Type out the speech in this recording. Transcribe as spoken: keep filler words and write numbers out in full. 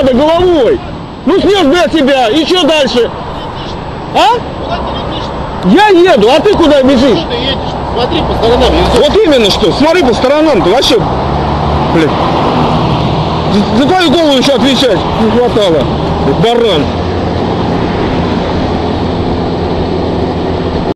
надо головой. Ну снес бы я тебя, и что дальше? А? Я еду, а ты куда бежишь? Что ты едешь? Смотри по сторонам. Вот именно что, смотри по сторонам, ты вообще, блин, за, за твою голову еще отвечать не хватало, баран.